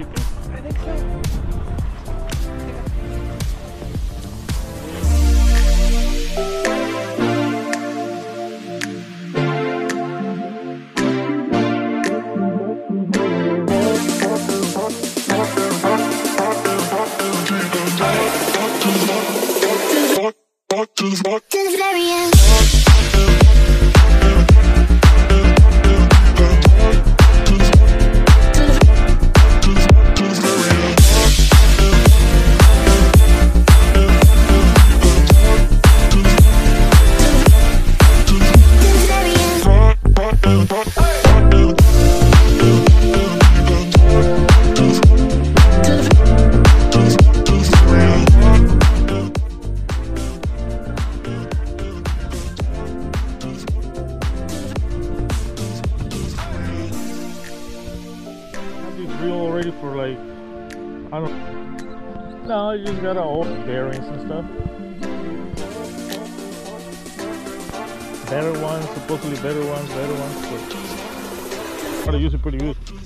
you think? I think so. To the very end. Drill already for like, I don't, no, you just gotta all bearings and stuff. Better ones, supposedly better ones, but how to use it pretty good.